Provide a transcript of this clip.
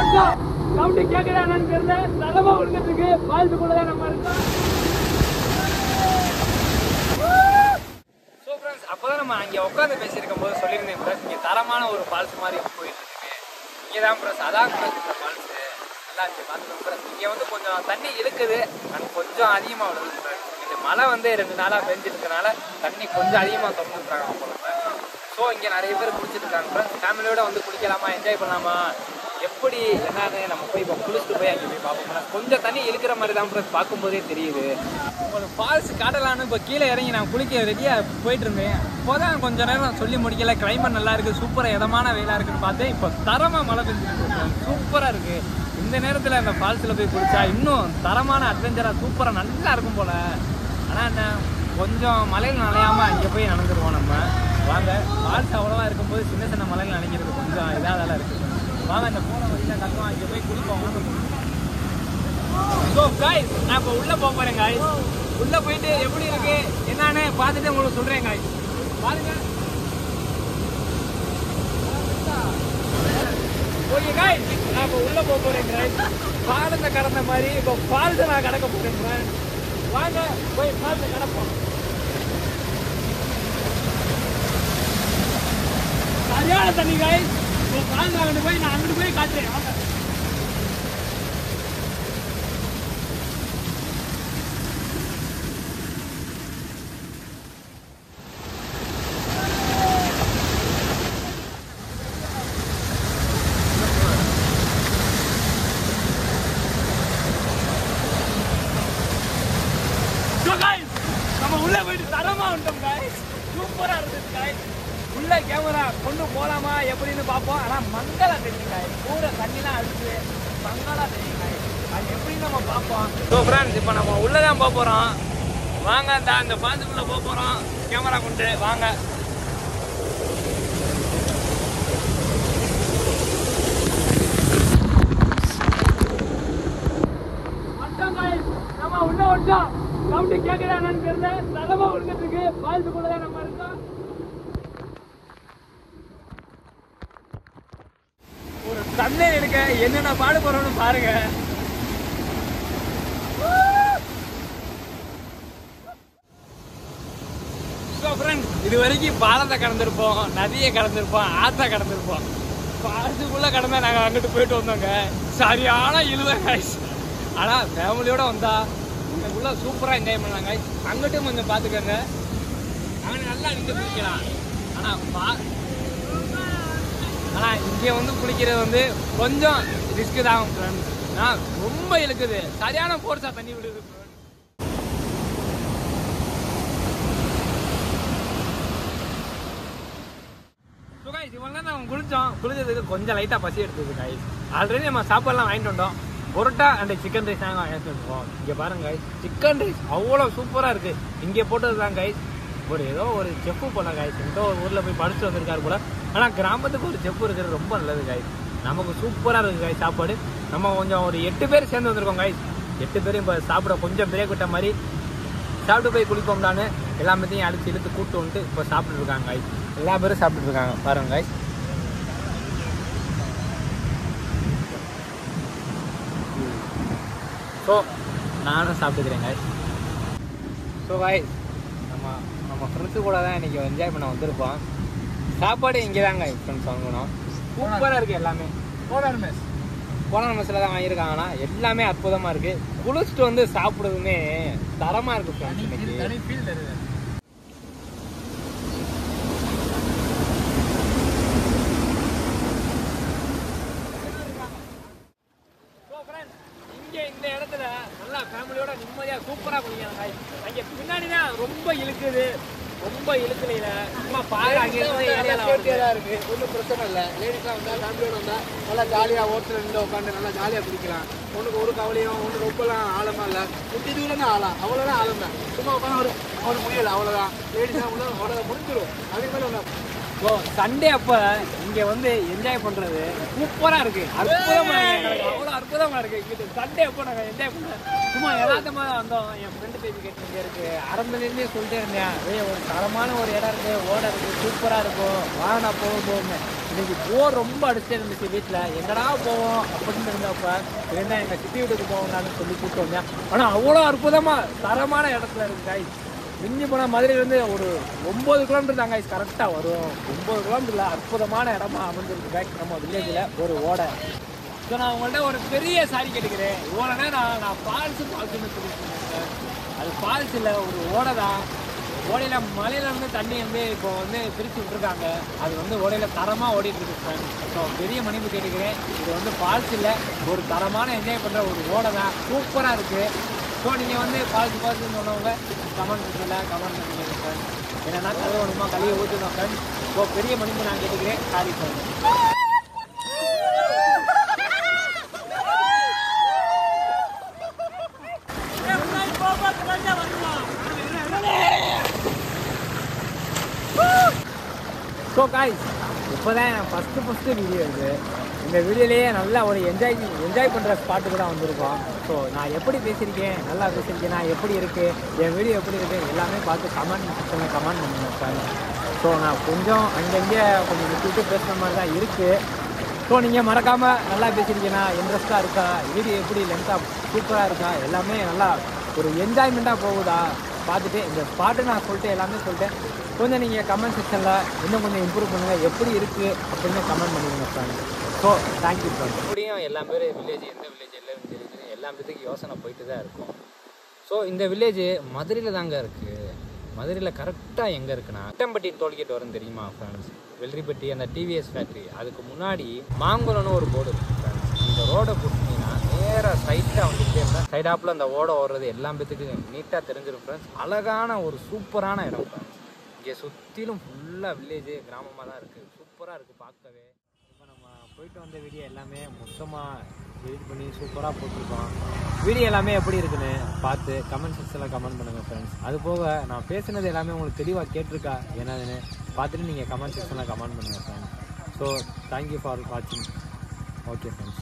Sound கேக்குதான்னு தெரியல. தரமா விழுந்துட்டு இருக்கு. ஃபால்ஸுக்குள்ளதான் நம்ம இருக்கோம். ஸோ ஃப்ரெண்ட்ஸ், அப்போதான் நம்ம அங்கே உட்காந்து பேசியிருக்கும் போது சொல்லியிருந்தேன் ஃப்ரெண்ட்ஸ், இங்கே தரமான ஒரு ஃபால்ஸ் மாதிரி போயிட்டு இருக்கு. இங்கே தான் ஃப்ரெண்ட்ஸ், அதான் ஃப்ரெண்ட்ஸ் இந்த ஃபால்ஸு நல்லா இருக்கு பார்த்துக்கோங்க ஃப்ரெண்ட்ஸ். இங்கே வந்து கொஞ்சம் தண்ணி இழுக்குது, அண்ட் கொஞ்சம் அதிகமாக விழுது ஃப்ரெண்ட்ஸ். இது மழை வந்து 2 நாளாக பெஞ்சிட்டு இருக்கனால தண்ணி கொஞ்சம் அதிகமாக திறந்துருக்காங்க போல. ஸோ இங்கே நிறைய பேர் குளிச்சுட்டு இருக்காங்க ஃப்ரெண்ட்ஸ். ஃபேமிலியோட வந்து குளிக்கலாமா, என்ஜாய் பண்ணலாமா, எப்படி என்னன்னு நம்ம போய் இப்போ குளிச்சுட்டு போய் அங்கே போய் பார்ப்போம். கொஞ்சம் தண்ணி இழுக்கிற மாதிரி தான் ஃப்ரெண்ட்ஸ், பார்க்கும்போதே தெரியுது. ஒரு ஃபால்ஸ் காட்டலான்னு இப்போ கீழே இறங்கி நான் குளிக்க ரெடியாக போயிட்டு இருந்தேன். இப்போதான் கொஞ்சம் நேரம் சொல்லி முடிக்கல. கிளைமேட் நல்லா இருக்குது, சூப்பராக இதமான வெயிலாக இருக்குன்னு பார்த்தேன். இப்போ தரமாக மழை பெஞ்சிருக்கு, சூப்பராக இருக்குது. இந்த நேரத்தில் அந்த ஃபால்ஸில் போய் குளிச்சா இன்னும் தரமான அட்வென்ச்சராக சூப்பராக நல்லா இருக்கும் போல். ஆனால் என்ன, கொஞ்சம் மலையில் நனையாமல் அங்கே போய் நனைஞ்சிருவோம் நம்ம. வாங்க, ஃபால்ஸ் அவ்வளோவா இருக்கும்போது சின்ன சின்ன மலையில் நனைக்கிறது கொஞ்சம் இதாக இருக்குது. வாங்க, அந்த போன வழியில் கட்டுவோம், அங்கே போய் குளிப்போம். ஸோ காய்ஸ், நான் இப்போ உள்ளே போக போகிறேன் காய்ஸ். உள்ளே போயிட்டு எப்படி இருக்கு என்னன்னு பார்த்துட்டு உங்களுக்கு சொல்கிறேன் காய்ஸ். பாருங்க. ஓகே காய்ஸ், நான் இப்போ உள்ளே போக போகிறேன் காய்ஸ். பாலத்தை கடந்த மாதிரி இப்போ ஃபால்ஸை நான் கடக்க போகிறேன். வாங்க போய் ஃபால்ஸை கடப்போம். சரியான தண்ணி காய்ஸ். இப்போ ஃபால்ஸ் அங்கிட்டு போய் நான் அங்கிட்டு போய் காட்டுறேன். வாங்க. நம்ம உள்ள போயிட்டு தரமா வந்துட்டோம் காய்ஸ். சூப்பரா இருந்துச்சு காய்ஸ். உள்ள கேமரா கொண்டு போலாமா எப்படின்னு பார்ப்போம். ஆனால் மங்களா தெரியும் காய்ஸ், பூரா தண்ணிலாம் அடிச்சு மங்களா தெரியும் காய்ஸ். அது எப்படின்னு நம்ம பார்ப்போம். ஸோ ஃப்ரெண்ட்ஸ், இப்போ நம்ம உள்ளதான் போக போகிறோம். வாங்க, அந்த ஃபால்ஸுக்குள்ளே போக போகிறோம் கேமரா கொண்டு. வாங்க. வந்துட்டோம் காய்ஸ், நம்ம உள்ள வந்துட்டோம். சவுண்டு கேட்குதான்னு தெரியல. தரமா விழுந்துட்டு இருக்கு. ஃபால்ஸுக்குள்ளதான் நம்ம இருக்கோம். ஒரு தண்ணி எடுக்க என்னென்ன பாடுபடுறோம்னு பாருங்க. ஸோ ஃப்ரெண்ட்ஸ், இது வரைக்கும் பாலத்தை கடந்திருப்போம், நதியை கடந்திருப்போம், ஆற்றை கடந்திருப்போம். ஃபால்ஸுக்குள்ளே கடந்தா நாங்கள் அங்கிட்டு போயிட்டு வந்தோங்க. சரியான இழுவை காய்ஸ். ஆனால் ஃபேமிலியோட வந்தா உள்ள சூப்பராக என்ஜாய் பண்ணலாம் காய்ஸ். அங்கிட்டும் கொஞ்சம் பார்த்துக்கோங்க, அங்கே நல்லா நீங்கள் குளிக்கலாம். ஆனால் இங்கே வந்து குளிக்கிறது வந்து கொஞ்சம் ரிஸ்க்கு தான் ஃப்ரெண்ட்ஸ். ரொம்ப இழுக்குது, சரியான ஃபோர்ஸாக தண்ணி விடுது. ஸோ காய்ஸ், இவங்க தான் நம்ம குளிச்சதுக்கு கொஞ்சம் லைட்டாக பசி எடுத்தது காய்ஸ். ஆல்ரெடி நம்ம சாப்பாடுலாம் வாங்கிட்டு வந்தோம். பொரோட்டா அண்ட் சிக்கன் ரைஸ் நாங்கள் வாங்கிட்டு வந்துருக்கோம். இங்கே பாருங்க காய்ஸ், சிக்கன் ரைஸ் அவ்வளோ சூப்பராக இருக்குது. இங்கே போட்டது தான் காய்ஸ். ஏதோ ஒரு செஃப்பு போல காய்ஸ், எந்த ஒரு ஊரில் போய் படிச்சுட்டு வந்திருக்காரு போல. ஆனால் கிராமத்துக்கு ஒரு செஃப்பு இருக்கிறது ரொம்ப நல்லது காய்ஸ். நமக்கு சூப்பராக இருக்குது காய்ஸ் சாப்பாடு. நம்ம கொஞ்சம் ஒரு 8 பேர் சேர்ந்து வந்திருக்கோம் காய்ஸ். 8 பேரும் இப்போ சாப்பிட கொஞ்சம் பிரேக் விட்ட மாதிரி சாப்பிட்டு போய் குளிப்போம்டான்னு எல்லாத்தையும் அடிச்சு இழுத்து கூப்பிட்டு வந்துட்டு இப்போ சாப்பிட்டு இருக்காங்க காய்ஸ். எல்லா பேரும் சாப்பிட்டு இருக்காங்க பாருங்க காய்ஸ். ஸோ நானும் சாப்பிட்டுக்கிறேன் காய்ஸ். ஸோ காய்ஸ், நம்ம ஃப்ரெண்ட்ஸு கூட தான் இன்றைக்கி என்ஜாய் பண்ண வந்திருப்போம். சாப்பாடு இங்கே தாங்க ஃப்ரெண்ட்ஸ் வாங்கணும். சூப்பராக இருக்குது எல்லாமே. போன மெஸ்ஸில் தான் வாங்கியிருக்காங்கன்னா எல்லாமே அற்புதமாக இருக்குது. குளிச்சுட்டு வந்து சாப்பிட்றதுமே தரமாக இருக்குது ஃப்ரெண்ட்ஸ். இன்னைக்கு ஃபீல் தருது. இங்கே இந்த இடத்துல நல்லா ஃபேமிலியோட நிம்மதியாக சூப்பராக குளிக்கலாம். அங்கே பின்னாடி தான் ரொம்ப இழுக்குது, ரொம்ப இழுக்கலையில சும்மா பாரு. அங்கே சேஃப்டியாக இருக்கு, ஒன்றும் பிரச்சனை இல்லை. லேடிஸ்லாம் வந்தால் ஃபேமிலியோட வந்தால் நல்லா ஜாலியாக ஓரத்தில் நின்று உட்காந்து நல்லா ஜாலியாக குளிக்கலாம். ஒன்றுக்கு ஒரு கவலையும் ஒன்று ரொம்பலாம் ஆழமாக இல்லை, குட்டி தூரம் தான் ஆழம், அவ்வளோதான் ஆழம் தான். சும்மா உட்காந்து ஒரு முடியலை, அவ்வளோதான். லேடிஸ்லாம் உள்ள அவ்வளோ முடிஞ்சிடும். அதுக்கு மேலே ஒன்று. ஸோ சண்டே அப்போ இங்கே வந்து என்ஜாய் பண்ணுறது சூப்பராக இருக்குது, அற்புதமாக இருக்குது. அவ்வளோ அற்புதமாக இருக்குது. இங்கே சண்டே அப்போ நாங்கள் என்ஜாய் பண்ணுறோம். சும்மா யதார்த்தமாக வந்தோம். என் ஃப்ரெண்டு பேசி கேட்டு இங்கே இருக்குது. ஆரம்பத்துலேருந்தே சொல்லிட்டே இருந்தேன், ஒரு தரமான ஒரு இடம் இருக்குது, ஓட இருக்குது, சூப்பராக இருக்கும், வாங்கினா போகுமே. இந்த இன்னைக்கு போர் ரொம்ப அடிச்சுட்டே இருந்துச்சு வீட்டில், எங்கடா போவோம் அப்படின்னு இருந்தப்ப இருந்தால் எங்கள் சித்தி வீட்டுக்கு போவோங்கன்னு சொல்லி கூப்பிட்டு வந்தேன். ஆனால் அவ்வளோ அற்புதமாக தரமான இடத்துல இருக்கு காய்ஸ். மிஞ்சி போனால் மதுரையிலேருந்து ஒரு 9 கிலோமீட்டர் தான் காய்ஸ் கரெக்டாக வரும். 9 கிலோமீட்டரில் அற்புதமான இடமா அமைஞ்சிருக்கு காய்ஸ் நம்ம வில்லேஜில் ஒரு ஓடை. ஸோ நான் உங்கள்கிட்ட ஒரு பெரிய சாரி கேட்டுக்கிறேன். இவ்வளோ நேரம் நான் ஃபால்ஸுன்னு சொல்லியிருக்கேன் சார். அது ஃபால்ஸ் இல்லை, ஒரு ஓடை தான். ஓடையில் மலையிலேருந்து தண்ணி வந்து இப்போ வந்து பிரித்து விட்டுருக்காங்க. அது வந்து ஓடையில் தரமாக ஓடிட்டு இருக்கு சார். ஸோ பெரிய மன்னிப்பு கேட்டுக்கிறேன். இது வந்து ஃபால்ஸ் இல்லை, ஒரு தரமான என்ஜாய் பண்ணுற ஒரு ஓடை தான். சூப்பராக இருக்குது. ஸோ நீங்கள் வந்து ஃபால்ஸ்ன்னு சொன்னவங்க கமெண்ட் பண்ணிடுங்க சார். என்னென்னா கழுவணுமா கழுவி ஊற்றணும் சார். ஸோ பெரிய மன்னிப்பு நான் கேட்டுக்கிறேன். Sorry sir. ஸோ காய்ஸ், இப்போ தான் என் ஃபஸ்ட்டு வீடியோ இது. இந்த வீடியோலேயே நல்லா ஒரு என்ஜாய் பண்ணுற ஸ்பாட்டுக்கு தான் வந்திருக்கோம். ஸோ நான் எப்படி பேசியிருக்கேன், நல்லா பேசியிருக்கேன், நான் எப்படி இருக்குது, என் வீடியோ எப்படி இருக்குது எல்லாமே பார்த்து கமெண்ட் செக்ஷனில் கமெண்ட் பண்ணுங்க சார். ஸோ நான் கொஞ்சம் அங்கங்கே கொஞ்சம் விட்டு பேசுகிற மாதிரி தான் இருக்குது. ஸோ நீங்கள் மறக்காமல் நல்லா பேசியிருக்கீங்கன்னா, இன்ட்ரெஸ்ட்டாக இருக்கா, வீடியோ எப்படி லென்த்தாக சூப்பராக இருக்கா, எல்லாமே நல்லா ஒரு என்ஜாய்மெண்ட்டாக போகுதா பார்த்துட்டு இந்த ஸ்பாட்டு நான் எல்லாமே சொல்லிட்டேன். கொஞ்சம் நீங்கள் கமெண்ட் செக்ஷனில் இன்னும் கொஞ்சம் இம்ப்ரூவ் பண்ணுங்கள், எப்படி இருக்குது அப்படின்னு கமெண்ட் பண்ணிடுங்க சார். So thank you sir. எப்படியும் எல்லா பேரும் வில்லேஜ் எந்த வில்லேஜ் எல்லாம் தெரியுது, எல்லா பேத்துக்கும் யோசனை போயிட்டு தான் இருக்கும். ஸோ இந்த வில்லேஜ் மதுரையில் தாங்க இருக்குது. மதுரையில் கரெக்டாக எங்கே இருக்குன்னா அட்டம்பட்டி டோல்கேட் வரும் தெரியுமா ஃப்ரெண்ட்ஸ்? வெள்ளரிப்பட்டி அந்த டிவிஎஸ் ஃபேக்ட்ரி அதுக்கு முன்னாடி மாங்குளம்னு ஒரு போர்டு இருக்குது ஃப்ரெண்ட்ஸ். இந்த ரோடை பிடிச்சிங்கன்னா நேராக ஸ்ட்ரைட்டாக வந்துகிட்டே இருந்தால் சைடாப்பில் அந்த ஓடை ஓடுறது எல்லா பேத்துக்கு நீட்டாக தெரிஞ்சிடும் ஃப்ரெண்ட்ஸ். அழகான ஒரு சூப்பரான இடம் ஃப்ரெண்ட்ஸ். இங்கே சுற்றிலும் ஃபுல்லாக வில்லேஜு கிராமமாக தான் இருக்குது. சூப்பராக இருக்குது பார்க்கவே. இப்போ நம்ம போயிட்டு வந்த வீடியோ எல்லாமே மொத்தமாக எடிட் பண்ணி சூப்பராக போட்டிருக்கோம். வீடியோ எல்லாமே எப்படி இருக்குன்னு பார்த்து கமெண்ட் செக்ஷனில் கமெண்ட் பண்ணுங்கள் ஃப்ரெண்ட்ஸ். அது போக நான் பேசுனது எல்லாமே உங்களுக்கு தெளிவாக கேட்டிருக்கா என்னதுன்னு பார்த்துட்டு நீங்கள் கமெண்ட் செக்ஷனில் கமெண்ட் பண்ணுங்கள் ஃப்ரெண்ட்ஸ். ஸோ தேங்க்யூ ஃபார் வாட்சிங். Okay friends.